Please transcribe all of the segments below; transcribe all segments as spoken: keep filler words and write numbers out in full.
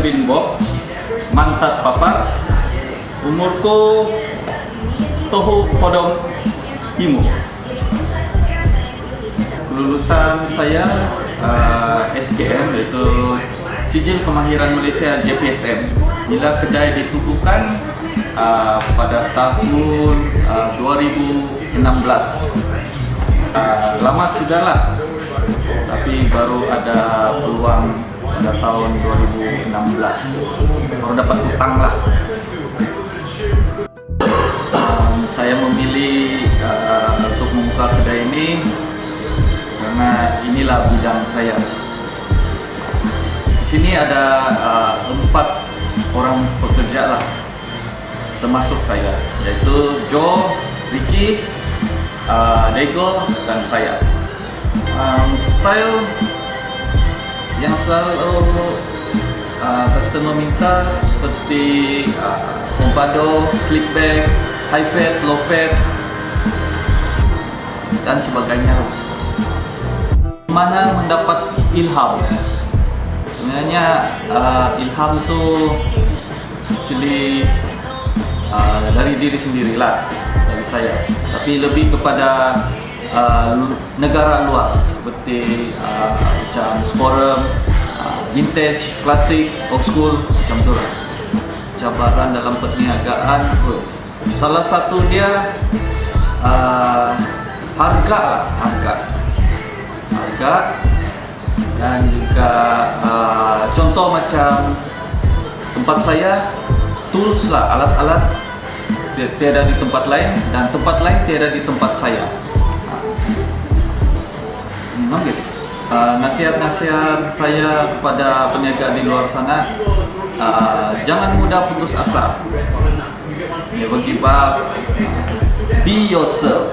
bin Bob, Mantat Papa. Umurku Tohu Podong Himo. Lulusan saya uh, S K M, yaitu Sijil Kemahiran Malaysia J P S M. Bila kedai ditubuhkan uh, pada tahun uh, dua ribu enam belas. Uh, lama sudahlah, tapi baru ada peluang pada tahun dua ribu enam belas. Baru dapat hutang lah. Um, saya memilih uh, untuk membuka kedai ini karena inilah bidang saya. Di sini ada uh, empat orang pekerja lah, termasuk saya, yaitu Joe, Ricky, uh, Dego, dan saya. Um, style yang selalu uh, customer minta seperti uh, pompadour, slip bag, high fat, low fat, dan sebagainya. Mana mendapat ilham? Sebenarnya uh, ilham itu actually uh, dari diri sendirilah, dari saya. Tapi lebih kepada uh, negara luar seperti uh, macam Sporem, uh, vintage, klasik, old school, macam tu lah. Cabaran dalam perniagaan, oh, salah satu dia uh, harga lah, harga. harga dan juga uh, contoh macam tempat saya, tools lah, alat-alat tiada di tempat lain dan tempat lain tiada di tempat saya. Hmm, gitu. Uh, nasihat-nasihat saya kepada peniaga di luar sana, uh, jangan mudah putus asa. Never give up. Be yourself.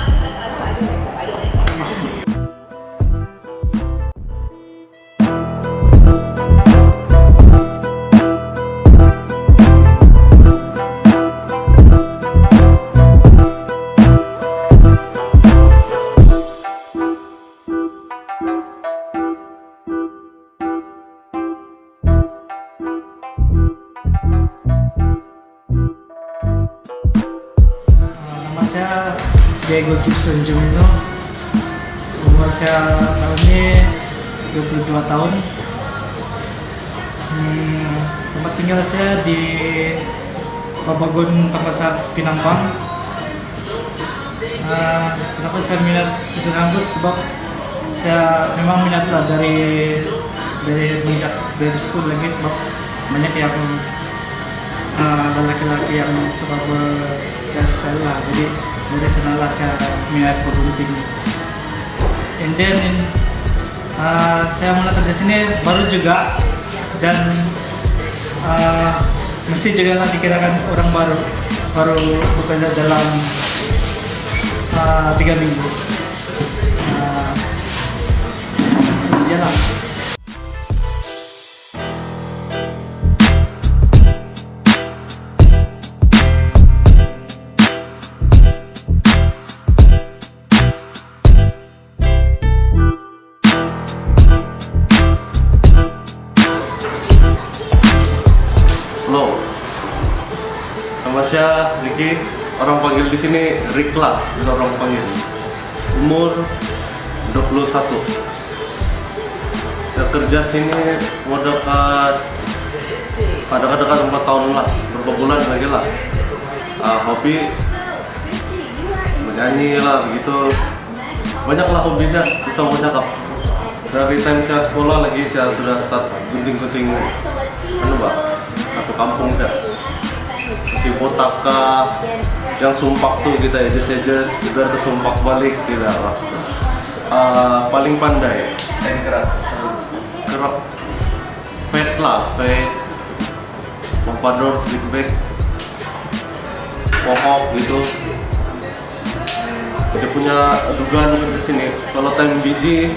Saya Diego Gibson Jumino. Umur saya tahun ini dua puluh dua tahun. Hmm, tempat tinggal saya di Babagon, Pangkasar, Pinambang. Uh, kenapa saya minat itu rambut? Sebab saya memang minat lah dari dari menjak dari sekolah lagi, sebab banyak yang Uh, laki-laki yang suka berstyle lah, jadi dari sana lah saya minat bergunting. And then in, uh, saya mulai kerja sini baru juga, dan uh, mesti juga lah dikirakan orang baru baru bekerja dalam uh, tiga minggu. Uh, mesti jalan. Halo, nama saya Ricky. Orang panggil di sini Rick lah, itu orang panggil. Umur dua puluh satu. Saya kerja sini mau dekat kadang-kadang empat tahun lah, berapa bulan lagi lah. Uh, hobi menyanyi lah, begitu. Banyak lah hobinya, susah mau cakap. Dari time saya sekolah lagi saya sudah start gunting-gunting, anu mbak, satu kampung dah. Si potaka, yang sumpak tuh kita edges-edges, biar kesumpak balik tidak lah. Uh, paling pandai, kerak, kerak, fade lah, fade, pompadour, slip bag, pohok gitu. Dia punya dugaan di sini. Kalau time busy,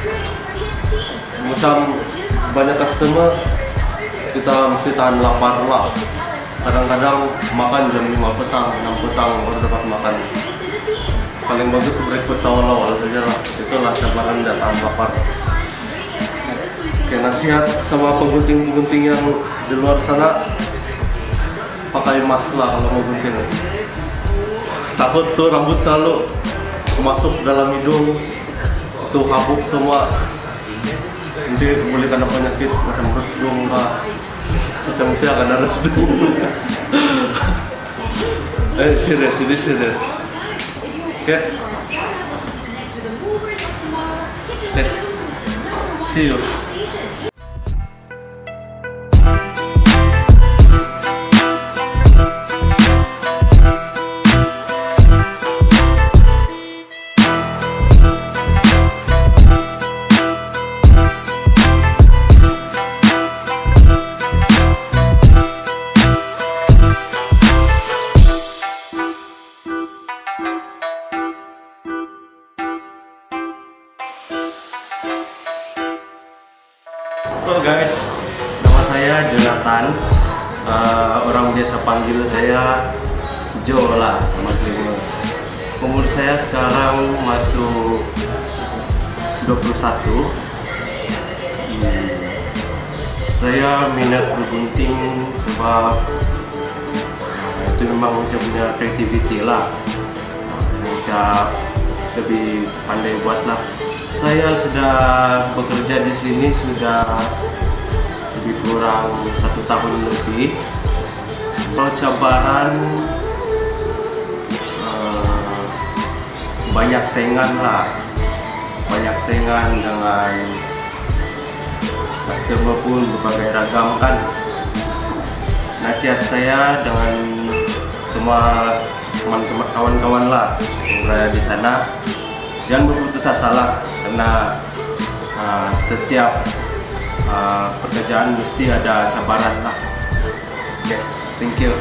macam banyak customer, kita mesti tahan lapar lah. Kadang-kadang makan jam lima petang, enam petang baru dapat makan. Paling bagus breakfast awal-awal saja lah. Itulah cabaran dan tahan lapar. Oke, nasihat sama penggunting-penggunting yang di luar sana, pakai mask lah kalau mau gunting. Takut tuh rambut selalu masuk dalam hidung, tuh habuk semua. Nanti boleh kena penyakit macam resdung lah. Bisa-bisa akan ada resdung. Eh, serius, ini serius. Oke. Oke. See you. Halo guys, nama saya Jonathan. Uh, orang biasa panggil saya Joe lah, Mas Limo. Umur saya sekarang masuk dua puluh satu. Hmm. Saya minat bergunting sebab uh, itu memang saya punya creativity lah. Yang saya lebih pandai buat lah. Saya sudah bekerja di sini sudah lebih kurang satu tahun lebih. Kalau cabaran uh, banyak saingan lah, banyak saingan dengan customer pun berbagai ragam kan. Nasihat saya dengan semua teman-teman kawan-kawan lah yang berada di sana, jangan berputus asa lah. Karena uh, setiap uh, pekerjaan mesti ada cabaran lah. Oke, okay, thank you.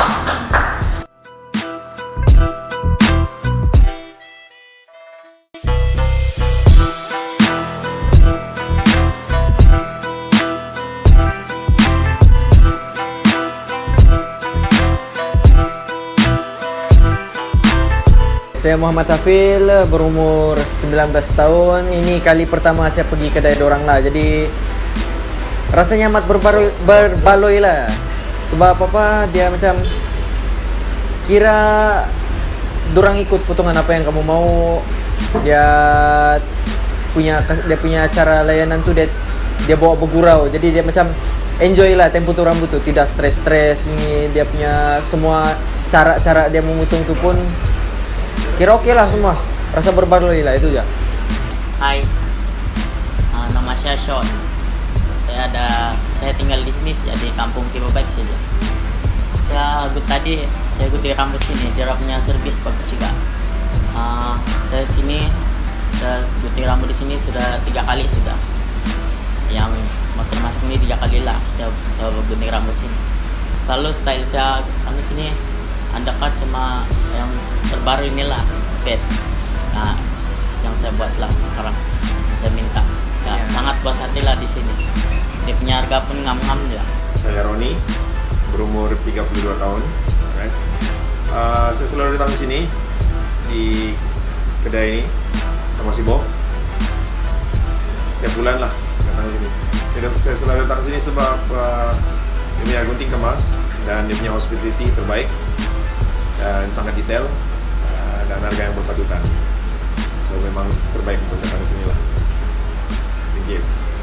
Saya Muhammad Hafil, berumur sembilan belas tahun. Ini kali pertama saya pergi kedai dorang lah. Jadi rasanya amat berbaloi, berbaloi lah. Sebab apa, dia macam kira dorang ikut potongan apa yang kamu mau. Dia punya dia punya cara layanan tuh dia dia bawa bergurau. Jadi dia macam enjoy lah tempo tu rambut tu, tidak stres-stres. Ini dia punya semua cara-cara dia memotong tu pun kira oke okay lah semua, rasa berbaloi lah itu ya. Hai, uh, nama saya Sean. Saya ada, saya tinggal di sini jadi kampung Tibobaik saja. Saya gut tadi, saya gunting rambut sini. Dia punya servis bagus juga. Uh, saya sini, saya gunting rambut di sini sudah tiga kali sudah. Yang termasuk ini tiga kali lah. Saya saya gunting rambut sini. Selalu style saya kami sini undercut sama yang terbaru inilah fade. Nah, yang saya buat lah sekarang saya minta ya, yeah. Sangat puas hati lah di sini. Dia punya harga pun ngam-ngam ya. Saya Roni, berumur tiga puluh dua tahun. Right. Uh, saya selalu datang di sini di kedai ini sama si Bob. Setiap bulan lah datang di sini. Saya, saya selalu datang di sini sebab uh, dia punya gunting kemas dan dia punya hospitality terbaik dan sangat detail uh, dan harga yang berpatutan. So memang terbaik untuk datang ke sini lah. Thank you.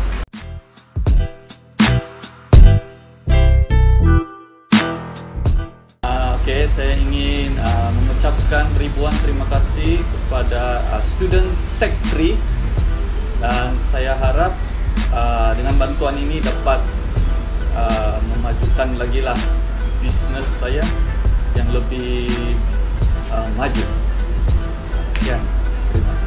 Uh, Oke, okay, saya ingin uh, mengucapkan ribuan terima kasih kepada uh, student secretary, dan saya harap uh, dengan bantuan ini dapat uh, memajukan lagi lah bisnes saya yang lebih uh, maju. Sekian, terima kasih.